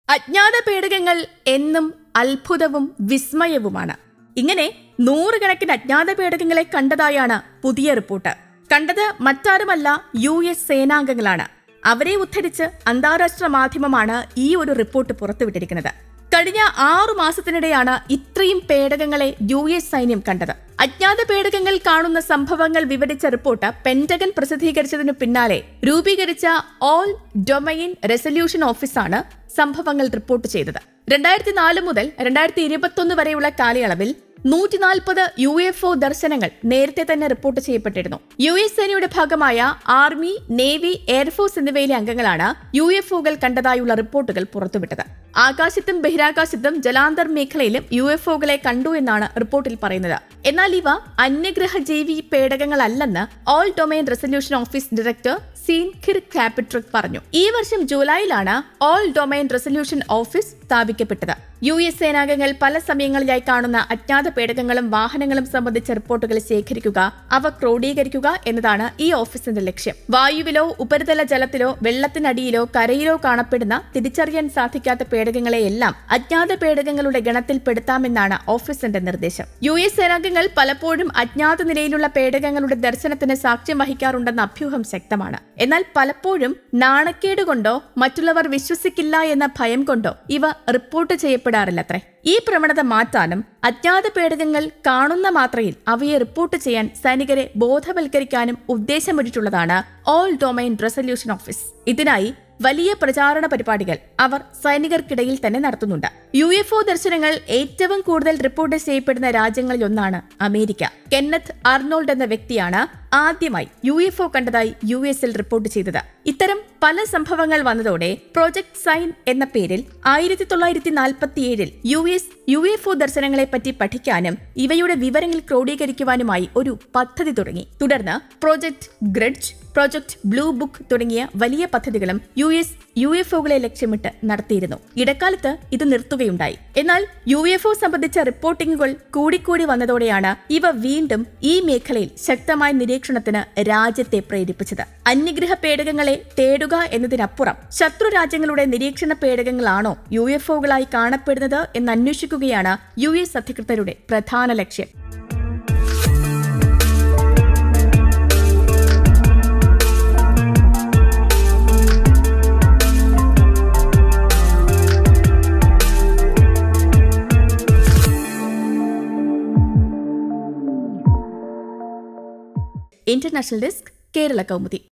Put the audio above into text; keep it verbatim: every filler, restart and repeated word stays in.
അജ്ഞാത പേടകങ്ങൾ എന്നും അത്ഭുതവും വിസ്മയവുമാണ്. ഇങ്ങനെ നൂറുകണക്കിന് അജ്ഞാത പേടകങ്ങളെ കണ്ടതായാണ് പുതിയ റിപ്പോർട്ട്. കണ്ടത് മറ്റാരുമല്ല, യു എസ് സേനാംഗങ്ങളാണ്. അവരെ ഉദ്ധരിച്ച് അന്താരാഷ്ട്ര മാധ്യമമാണ് ഈ ഒരു റിപ്പോർട്ട് പുറത്തുവിട്ടിരിക്കുന്നത്. കഴിഞ്ഞ ആറു മാസത്തിനിടെയാണ് ഇത്രയും പേടകങ്ങളെ യു എസ് സൈന്യം കണ്ടത്. അജ്ഞാത പേടകങ്ങൾ കാണുന്ന സംഭവങ്ങൾ വിവരിച്ച റിപ്പോർട്ട് പെന്റഗൺ പ്രസിദ്ധീകരിച്ചതിനു പിന്നാലെ രൂപീകരിച്ച ഓൾ ഡൊമൈൻ റെസല്യൂഷൻ ഓഫീസാണ് സംഭവങ്ങൾ റിപ്പോർട്ട് ചെയ്തത്. രണ്ടായിരത്തി നാല് മുതൽ രണ്ടായിരത്തി ഇരുപത്തൊന്ന് വരെയുള്ള കാലയളവിൽ നൂറ്റി നാൽപ്പത് യു എഫ് ഒ ദർശനങ്ങൾ നേരത്തെ തന്നെ റിപ്പോർട്ട് ചെയ്യപ്പെട്ടിരുന്നു. യു എസ് സേനയുടെ ഭാഗമായ ആർമി, നേവി, എയർഫോഴ്സ് എന്നിവയിലെ അംഗങ്ങളാണ് യു എഫ് ഒകൾ കണ്ടതായുള്ള റിപ്പോർട്ടുകൾ പുറത്തുവിട്ടത്. ആകാശത്തും ബഹിരാകാശത്തും ജലാന്തർ മേഖലയിലും യു എഫ് ഒകളെ കണ്ടു എന്നാണ് റിപ്പോർട്ടിൽ പറയുന്നത്. എന്നാൽ ഇവ അന്യഗ്രഹ ജീവി പേടകങ്ങളല്ലെന്ന് all domain resolution office director Sean Kirkpatrick പറഞ്ഞു. ഈ വർഷം ജൂലൈയിലാണ് ഓൾ ഡൊമൈൻ റെസല്യൂഷൻ ഓഫീസ് സ്ഥാപിക്കപ്പെട്ടത്. യു എസ് സേനാംഗങ്ങൾ പല സമയങ്ങളിലായി കാണുന്ന അജ്ഞാത പേടകങ്ങളും വാഹനങ്ങളും സംബന്ധിച്ച റിപ്പോർട്ടുകൾ ശേഖരിക്കുക, അവ ക്രോഡീകരിക്കുക എന്നതാണ് ഈ ഓഫീസിന്റെ ലക്ഷ്യം. വായുവിലോ ഉപരിതല ജലത്തിലോ വെള്ളത്തിനടിയിലോ കരയിലോ കാണപ്പെടുന്ന തിരിച്ചറിയാൻ സാധിക്കാത്ത പേടകങ്ങളെയെല്ലാം അജ്ഞാത പേടകങ്ങളുടെ ഗണത്തിൽപ്പെടുത്താമെന്നാണ് ഓഫീസിന്റെ നിർദ്ദേശം. യു എസ് സേനാംഗങ്ങൾ പലപ്പോഴും അജ്ഞാത നിലയിലുള്ള പേടകങ്ങളുടെ ദർശനത്തിന് സാക്ഷ്യം വഹിക്കാറുണ്ടെന്ന അഭ്യൂഹം ശക്തമാണ്. എന്നാൽ പലപ്പോഴും നാണക്കേട് കൊണ്ടോ മറ്റുള്ളവർ വിശ്വസിക്കില്ല എന്ന ഭയം കൊണ്ടോ ഇവ റിപ്പോർട്ട് ചെയ്യപ്പെടാറില്ലത്രേ. ഈ പ്രവണത മാറ്റാനും അജ്ഞാത പേടകങ്ങൾ കാണുന്ന മാത്രയിൽ അവയെ റിപ്പോർട്ട് ചെയ്യാൻ സൈനികരെ ബോധവൽക്കരിക്കാനും ഉദ്ദേശമിട്ടിട്ടുള്ളതാണ് ഓൾ ഡൊമൈൻ റെസല്യൂഷൻ ഓഫീസ്. ഇതിനായി വലിയ പ്രചാരണ പരിപാടികൾ അവർ സൈനികർക്കിടയിൽ തന്നെ നടത്തുന്നുണ്ട്. യു എഫ് ഒ ദർശനങ്ങൾ ഏറ്റവും കൂടുതൽ റിപ്പോർട്ട് ചെയ്യപ്പെടുന്ന രാജ്യങ്ങളിലൊന്നാണ് അമേരിക്ക. കെന്നത്ത് ആർണോൾഡ് എന്ന വ്യക്തിയാണ് ആദ്യമായി യു എഫ് ഒ കണ്ടതായി യു എസിൽ റിപ്പോർട്ട് ചെയ്തത്. ഇത്തരം പല സംഭവങ്ങൾ വന്നതോടെ പ്രോജക്ട് സൈൻ എന്ന പേരിൽ ആയിരത്തി തൊള്ളായിരത്തി നാൽപ്പത്തിയേഴിൽ U S U F O ദർശനങ്ങളെ പറ്റി പഠിക്കാനും ഇവയുടെ വിവരങ്ങൾ ക്രോഡീകരിക്കുവാനുമായി ഒരു പദ്ധതി തുടങ്ങി. തുടർന്ന് project grudge, project blue book തുടങ്ങിയ വലിയ പദ്ധതികളും യു എസ് യു എഫ് ഒകളെ ലക്ഷ്യമിട്ട് നടത്തിയിരുന്നു. ഇടക്കാലത്ത് ഇത് നിർത്തുകയുണ്ടായി. എന്നാൽ യു എഫ് ഒ സംബന്ധിച്ച റിപ്പോർട്ടിംഗുകൾ കൂടിക്കൂടി വന്നതോടെയാണ് ഇവ വീണ്ടും ഈ മേഖലയിൽ ശക്തമായ നിരീക്ഷണത്തിന് രാജ്യത്തെ പ്രേരിപ്പിച്ചത്. അന്യഗ്രഹ പേടകങ്ങളെ തേടുക എന്നതിനപ്പുറം ശത്രു രാജ്യങ്ങളുടെ നിരീക്ഷണ പേടകങ്ങളാണോ യു എഫ് ഒകളായി കാണപ്പെടുന്നത് എന്ന് അന്വേഷിക്കുകയാണ് യു എസ് അധികൃതരുടെ പ്രധാന ലക്ഷ്യം. International desk, Kerala Kaumudi.